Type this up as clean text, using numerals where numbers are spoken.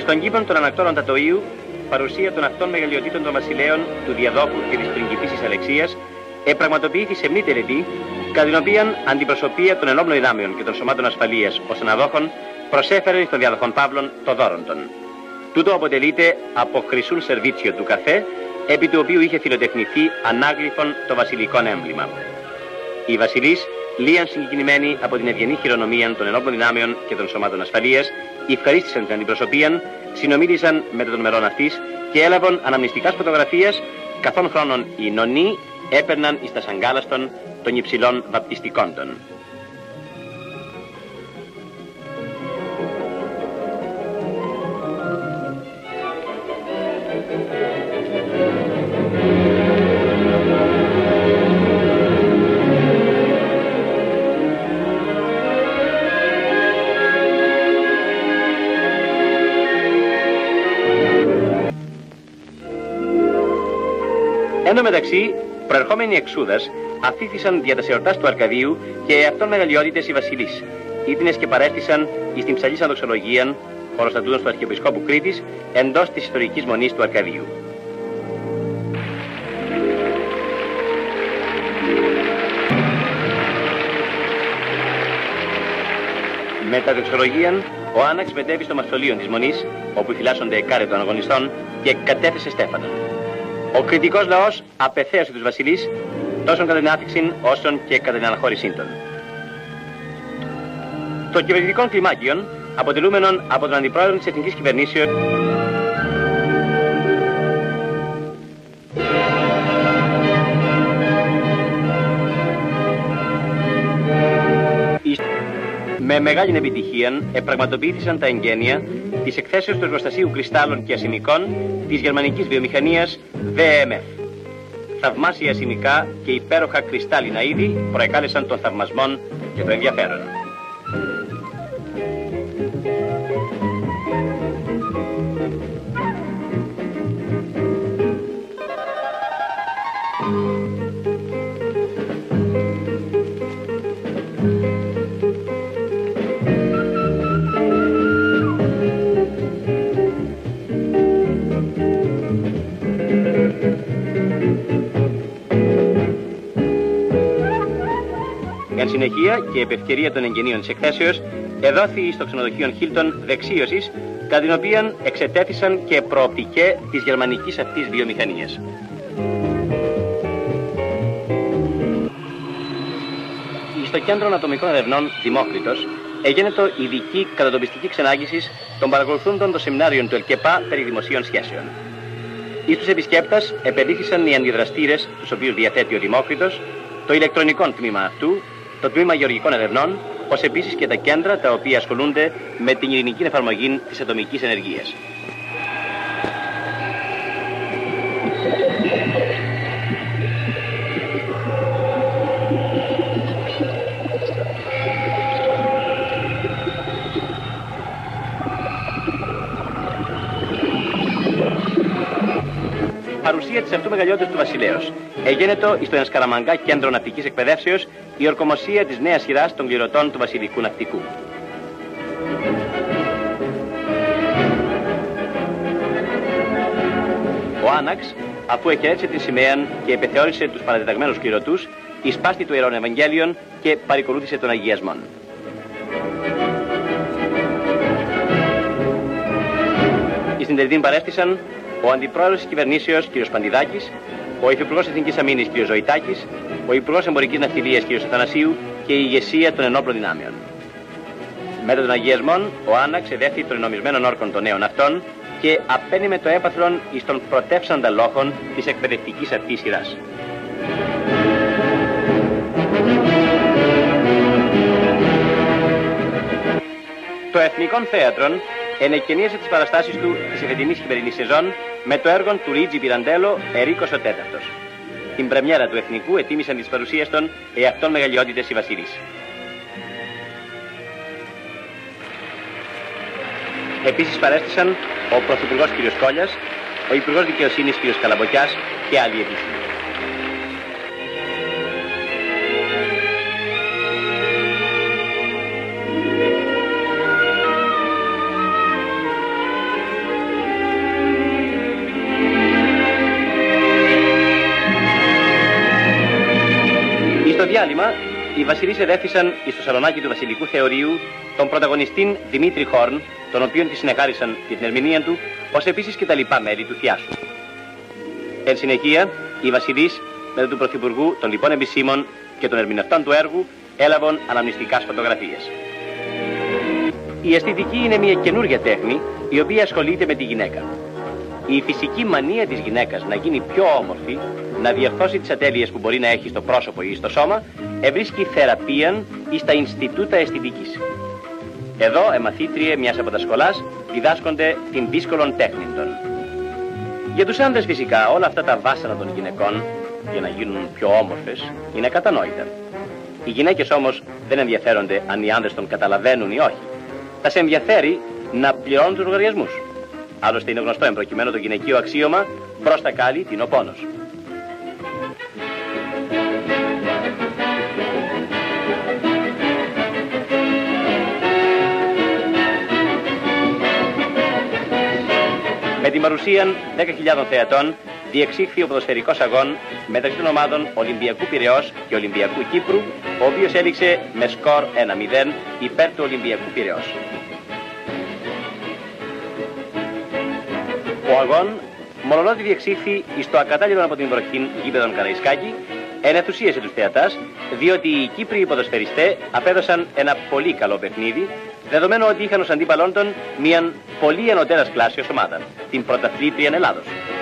Εις των κήπων των ανακτόρων Τατοΐου, παρουσία των αυτών μεγαλειοτήτων των βασιλέων, του διαδόχου και της πριγκιπίσης Αλεξίας, επραγματοποιήθη σε μνή τελετή, κατά την οποία αντιπροσωπεία των ενόπλων δυνάμεων και των σωμάτων ασφαλείας ως αναδόχων προσέφερε στον διαδοχόν Παύλων το δώρον των. Τούτο αποτελείται από χρυσούν σερβίτσιο του καφέ, επί του οποίου είχε φιλοτεχνηθεί ανάγλυφον το βασιλικό έμβλημα. Οι βασιλείς, λίαν συγκινημένοι από την ευγενή χειρονομία των ενόπλων δυνάμεων και των σωμάτων ασφαλείας, ευχαρίστησαν την αντιπροσωπείαν, συνομίλησαν με των μερών αυτής και έλαβαν αναμνηστικάς φωτογραφίας, καθόν χρόνων οι νονοί έπαιρναν εις τα σαγκάλαστον των υψηλών βαπτιστικών των. Εν τω μεταξύ, προερχόμενοι εξούδας, αφήθησαν δια τας εορτάς του Αρκαδίου και αυτών μεγαλειότητες οι βασιλείς, ήτινες και παρέστησαν εις την ψαλής ανδοξολογίαν, χωροστατούδος του Αρχιεπισκόπου Κρήτης, εντός της ιστορικής μονής του Αρκαδίου. Μετά την εξολογίαν, ο Άναξ μετέβη στο μαυστολείο της μονής, όπου φυλάσσονται εκάρε των αγωνιστών, και κατέθεσε στέφανον. Ο κριτικός λαός απεθέωσε τους βασιλείς, τόσο κατά την άφηξη όσον και κατά την αναχώρησή των. Το κυβερνητικό κλιμάκιον, αποτελούμενον από τον αντιπρόεδρο της Εθνικής Κυβερνήσεως, με μεγάλη επιτυχία επραγματοποιήθησαν τα εγγένεια της εκθέσεως του εργοστασίου κρυστάλλων και ασημικών της γερμανικής βιομηχανίας VMF. Θαυμάσια ασημικά και υπέροχα κρυστάλλινα είδη προεκάλεσαν των θαυμασμών και το ενδιαφέρον. Εν συνεχεία και επ' ευκαιρία των εγγενείων της εκθέσεως, εδόθη στο ξενοδοχείο Χίλτον δεξίωσης, κατά την οποία εξετέθησαν και προοπτικέ της γερμανικής αυτής βιομηχανίας. Στο κέντρο ατομικών ερευνών Δημόκριτος εγένετο ειδική κατατοπιστική ξενάγησης των παρακολουθούντων των σεμινάριων του ΕΛΚΕΠΑ περί δημοσίων σχέσεων. Εις τους επισκέπτας επεδείχθησαν οι αντιδραστήρες, τους οποίους διαθέτει ο Δημόκριτος, το ηλεκτρονικό τμήμα αυτού, το τμήμα γεωργικών ερευνών, ως επίσης και τα κέντρα τα οποία ασχολούνται με την ειρηνική εφαρμογή της ατομικής ενεργείας. Παρουσία της αυτού μεγαλειότητας του βασιλέως. Εγένετο εις το Ενσκαραμαγκά κέντρο ναυτικής εκπαιδεύσεως η ορκομοσία της νέας σειράς των κληρωτών του βασιλικού ναυτικού. Ο Άναξ, αφού εκαιρέτησε την σημαία και επεθεώρησε τους παραδεταγμένους κληρωτούς, εισπάστη το Ιερόν Ευαγγέλιον και παρακολούθησε τον αγιασμόν. Στην τελετή παρέστησαν ο Αντιπρόεδρος της Κυβερνήσεως κ. Παντιδάκης, ο Υφυπουργός Εθνικής Αμήνης κ. Ζωητάκης, ο Υπουργός Εμπορικής Ναυτιλίας κ. Αθανασίου και η ηγεσία των ενόπλων δυνάμεων. Μετά των αγιασμών, ο Άναξ εδέχθη των ενομισμένων όρκων των νέων αυτών και απένιμε το έπαθλον εις των πρωτεύσαντα λόγων της εκπαιδευτικής αυτής σειράς. Το Εθνικό Θέατρο ενεκκαινίασε τις παραστάσεις του της εφετινής χειμερινής σεζόν με το έργο του Λουίτζι Πιραντέλο «Ερίκος ο Τέταρτος». Την πρεμιέρα του Εθνικού ετίμησαν τις παρουσίες των εαυτών μεγαλειότητες οι βασιλείς. Επίσης παρέστησαν ο Πρωθυπουργός κ. Κόλλιας, ο Υπουργός Δικαιοσύνης κ. Καλαμποκιάς και άλλοι επίσημοι. διάλειμμα, οι βασιλείς εδέφθησαν στο σαλονάκι του Βασιλικού Θεωρείου τον πρωταγωνιστή Δημήτρη Χόρν, τον οποίον τη συνεχάρισαν την ερμηνεία του, ως επίσης και τα λοιπά μέλη του θειάσου. Εν συνεχεία, οι βασιλείς, μετά του Πρωθυπουργού, των λοιπών επισήμων και των ερμηνευτών του έργου, έλαβαν αναμνηστικάς φωτογραφίες. Η αισθητική είναι μια καινούργια τέχνη, η οποία ασχολείται με τη γυναίκα. Η φυσική μανία της γυναίκας να γίνει πιο όμορφη, να διορθώσει τις ατέλειες που μπορεί να έχει στο πρόσωπο ή στο σώμα, ευρίσκει θεραπείαν ή στα Ινστιτούτα Αισθητικής. Εδώ, μαθήτριε μιας από τα σχολάς, διδάσκονται την δύσκολων τέχνητων. Για τους άντρες φυσικά όλα αυτά τα βάσανα των γυναικών, για να γίνουν πιο όμορφες, είναι κατανόητα. Οι γυναίκες όμως δεν ενδιαφέρονται αν οι άνδρες τον καταλαβαίνουν ή όχι. Θα σε ενδιαφέρει να πληρώνουν τους λογαριασμούς. Άλλωστε είναι γνωστό εμπροκειμένο το γυναικείο αξίωμα «μπρος τα κάλλη, την ο πόνος». Με την παρουσία 10.000 θεατών διεξήχθη ο ποδοσφαιρικός αγών μεταξύ των ομάδων Ολυμπιακού Πειραιώς και Ολυμπιακού Κύπρου, ο οποίος έληξε με σκορ 1-0 υπέρ του Ολυμπιακού Πειραιώς. Ο αγών, μολονότι διεξήχθη στο ακατάλληλο από την βροχή γήπεδον Καραϊσκάκη, ενθουσίασε τους θεατάς, διότι οι Κύπριοι ποδοσφαιριστές απέδωσαν ένα πολύ καλό παιχνίδι, δεδομένου ότι είχαν ως αντίπαλόν των μιαν πολύ ενωτέρας κλάσεως ομάδα, την πρωταθλήτρια Ελλάδος.